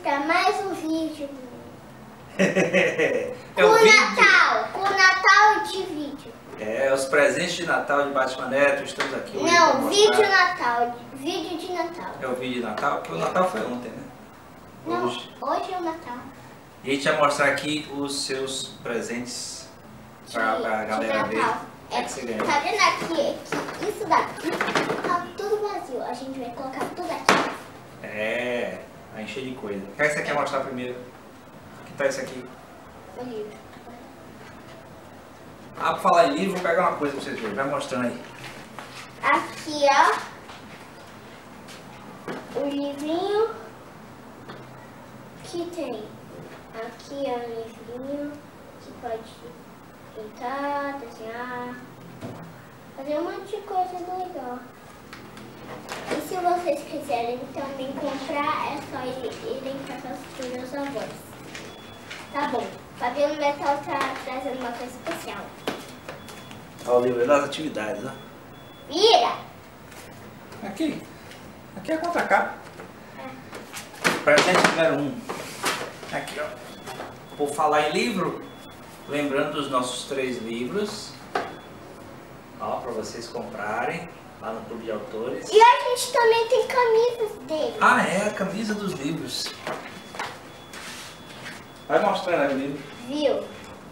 mostrar mais um vídeo. É o vídeo. Com Natal de vídeo. É, os presentes de Natal de Batman Neto, estamos aqui hoje. Não, vídeo Natal. Vídeo de Natal. É o vídeo de Natal? Porque o Natal foi ontem, né? Não, hoje é o Natal. E a gente vai mostrar aqui os seus presentes pra galera ver. É, Que você ganhou. tá vendo aqui que isso daqui tá tudo vazio. A gente vai colocar tudo aqui. É, vai encher de coisa. O que você quer mostrar primeiro? O que tá isso aqui? O livro. Ah, pra falar em livro, vou pegar uma coisa pra vocês verem. Vai mostrando aí. Aqui, ó. O livrinho que tem. Aqui é um livrinho que pode pintar, desenhar, fazer um monte de coisa legal. E se vocês quiserem também comprar, é só irem para os meus avós. Tá bom, Fabiano Metal tá trazendo uma coisa especial. Olha o livro das atividades, né? Vira! Aqui é a contracapa. Presente número 1. Aqui, ó. Por falar em livro, lembrando dos nossos 3 livros, ó, para vocês comprarem lá no Clube de Autores. E a gente também tem camisas dele. Ah, é, a camisa dos livros. Vai mostrando aí o livro. Viu?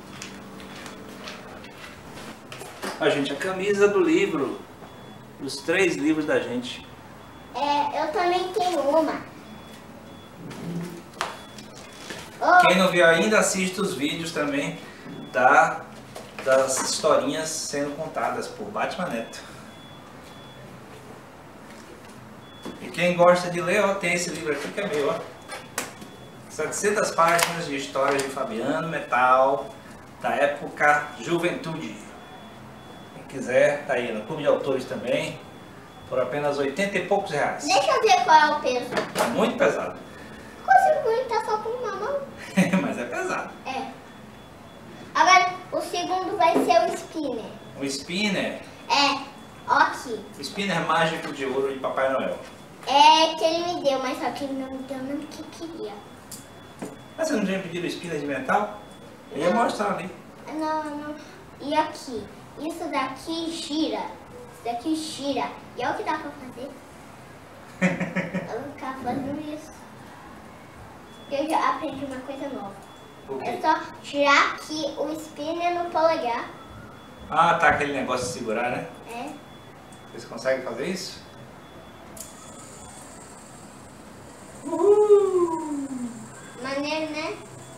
Ó, gente, a camisa do livro, os 3 livros da gente. É, eu também tenho uma. Quem não viu ainda, assiste os vídeos também das historinhas sendo contadas por Batman Neto. E quem gosta de ler, ó, tem esse livro aqui que é meu, ó. 700 páginas de histórias de Fabiano Metal, da época Juventude. Quem quiser, tá aí no Clube de Autores também, por apenas 80 e poucos reais. Deixa eu ver qual é o peso. Tá muito pesado. Consigo aguentar só com uma mão? Mas é pesado. É. Agora, o segundo vai ser o spinner. O spinner. É, ó aqui. O spinner mágico de ouro de Papai Noel. É que ele me deu, mas só que ele não me deu não que eu queria. Mas você não tinha pedido o spinner de metal? Eu ia mostrar ali. Não. E aqui? Isso daqui gira. Isso daqui gira. E olha o que dá pra fazer. Eu vou ficar fazendo isso. Eu já aprendi uma coisa nova. O quê? É só tirar aqui o spinner no polegar. Ah, tá aquele negócio de segurar, né? É. Vocês conseguem fazer isso? Maneiro, né?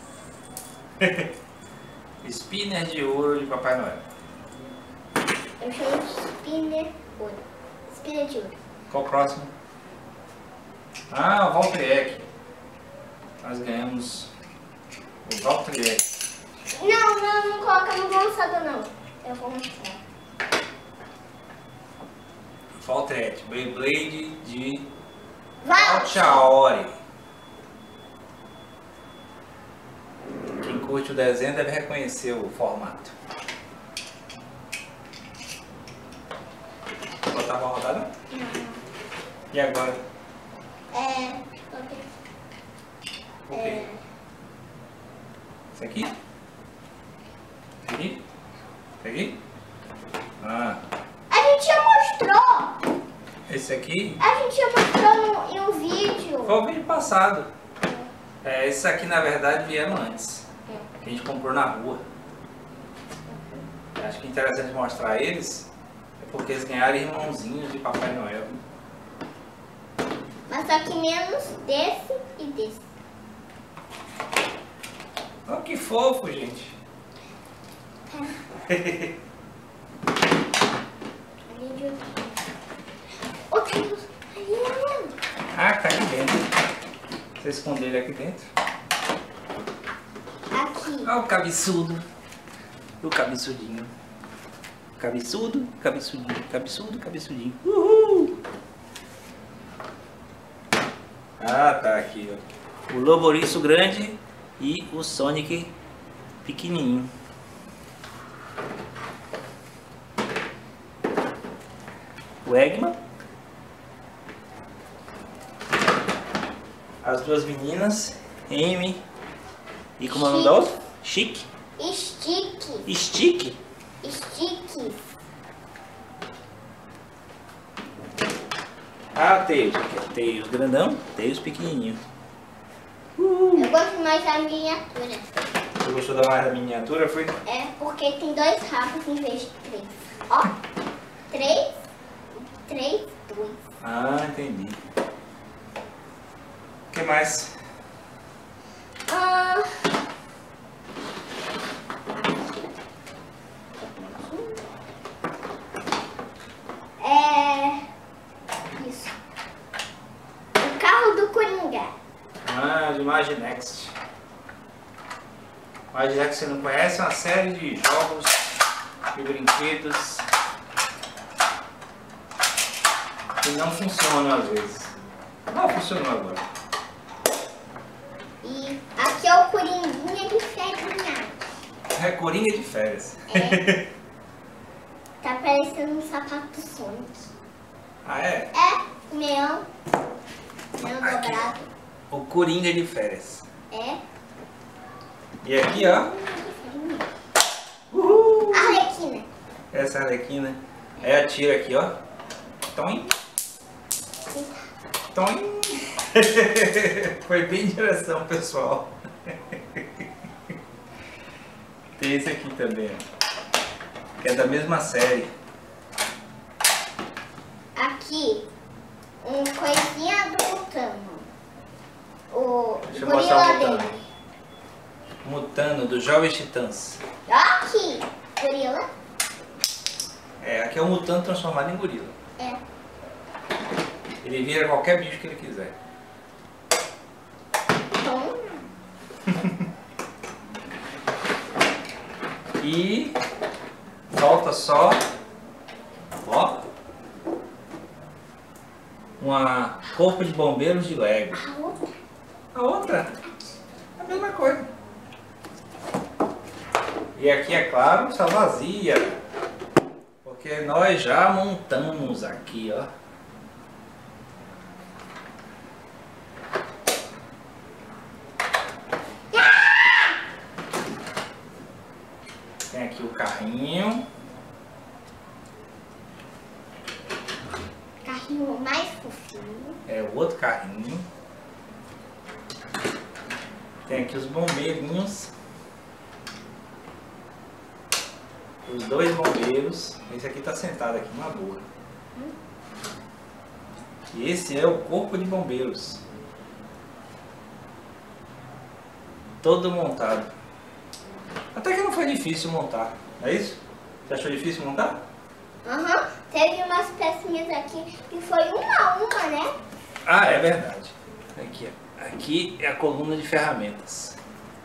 Spinner de ouro de Papai Noel. Eu chamo de spinner ouro. Spinner de ouro. Qual o próximo? Ah, o Valtryek. Nós ganhamos o Valtryek. Não coloca no lançador não. Eu vou mostrar. Valtryek, Beyblade de Vai! Valchaori. Quem curte o desenho deve reconhecer o formato. Vou botar pra rodar, não? E agora? O quê? Esse aqui? Esse aqui? Esse aqui? Ah, A gente já mostrou! esse aqui A gente já mostrou em um vídeo. foi o vídeo passado. É, esses aqui na verdade vieram antes. Que a gente comprou na rua. Acho que é interessante mostrar eles, é porque eles ganharam irmãozinhos de Papai Noel. Mas só que menos desse e desse. Olha que fofo, gente. Outro ali. Ah, tá aqui dentro. Você escondeu ele aqui dentro. Aqui. Olha o cabeçudo. O cabeçudinho. Cabeçudo, cabeçudinho, cabeçudo, cabeçudinho. Uhul! Ah, tá aqui, ó. O Loboriço grande e o Sonic pequenininho. O Eggman. As duas meninas M. E como é o nome da outra? Chique? Stick. Stick? Stick. Ah, Tails. Aqui, ó. Tails grandão, Tails pequenininho. Eu gosto mais da miniatura. Você gostou da miniatura, foi? É, porque tem 2 rabos em vez de 3. Ó, 3, 2. Ah, entendi. O que mais? Isso. O carro do Coringa. Ah, de Imaginext. Imaginext, você não conhece, é uma série de jogos e brinquedos que não funcionam às vezes. Não funcionou agora. E aqui é o Coringuinha de férias. É Coringa de férias. É. Tá parecendo um sapato do Sonic. Ah, é? É, leão. Leão Aqui. dobrado. O Coringa de férias. É. E aqui, ó. Uhul! Arlequina. Essa é a Arlequina. Aí atira aqui, ó. Toim. Toim. Foi bem em direção, pessoal. Tem esse aqui também, ó. Que é da mesma série. Aqui, um coisinha do Mutano. O Deixa eu mostrar o gorila Mutano. dele. Mutano, dos Jovens Titãs. Aqui, gorila. É, aqui é o Mutano transformado em gorila. É. Ele vira qualquer bicho que ele quiser. Tom. E falta só, ó, uma corpo de bombeiros de Lego. A outra. A outra, a mesma coisa. E aqui, é claro, está vazia, porque nós já montamos aqui, ó. Tem aqui o carrinho. Carrinho mais fofinho. É o outro carrinho. Tem aqui os bombeirinhos. Os 2 bombeiros. Esse aqui tá sentado aqui numa boa. E esse é o corpo de bombeiros. Todo montado. Até que não foi difícil montar, não é isso? Você achou difícil montar? Aham. Teve umas pecinhas aqui que foi uma a uma, né? Ah, é verdade. Aqui, ó. Aqui é a coluna de ferramentas.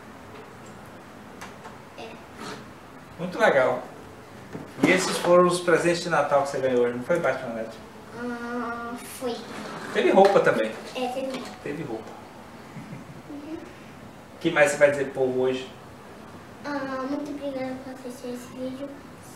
É. Muito legal. E esses foram os presentes de Natal que você ganhou hoje, não foi, Batman Neto? Foi. Teve roupa também. É, teve. Teve roupa. O que mais você vai dizer pro povo hoje? Muito obrigada por assistir esse vídeo.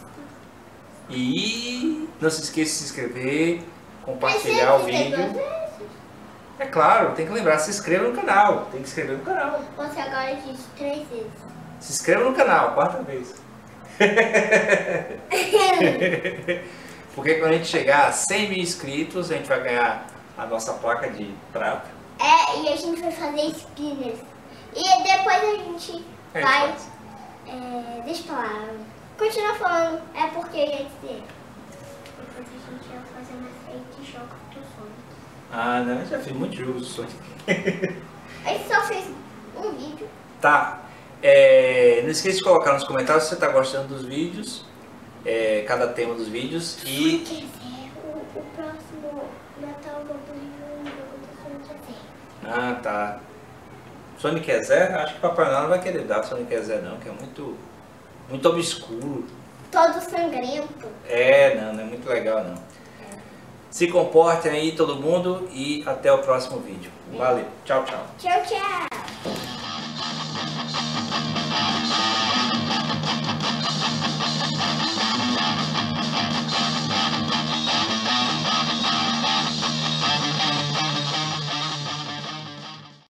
E não se esqueça de se inscrever, compartilhar o vídeo. É claro, tem que lembrar, se inscreva no canal. Tem que se inscrever no canal. Você agora disse 3 vezes. Se inscreva no canal, 4ª vez. Porque quando a gente chegar a 100 mil inscritos, a gente vai ganhar a nossa placa de prata. É, e a gente vai fazer spinners. E depois a gente vai... deixa eu falar. Continua falando. É porque eu ia dizer. Depois a gente vai fazer uma série de jogos do Sonic. Ah, não, eu já fiz muitos jogos do Sonic. A gente só fez um vídeo. Tá. Não esqueça de colocar nos comentários se você está gostando dos vídeos. Cada tema dos vídeos. E... Quer dizer, o próximo Natal eu vou fazer um jogo do Sonic. Ah, tá. Sonic é Zé? Acho que Papai Noel não vai querer dar Sonic é Zé não, que é muito obscuro. Todo sangrento. Não é muito legal não. Se comportem aí todo mundo e até o próximo vídeo. Valeu, tchau, tchau. Tchau, tchau.